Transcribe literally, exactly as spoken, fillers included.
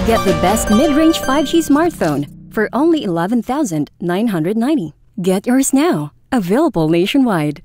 Get the best mid-range five G smartphone for only eleven thousand nine hundred ninety dollars. Get yours now. Available nationwide.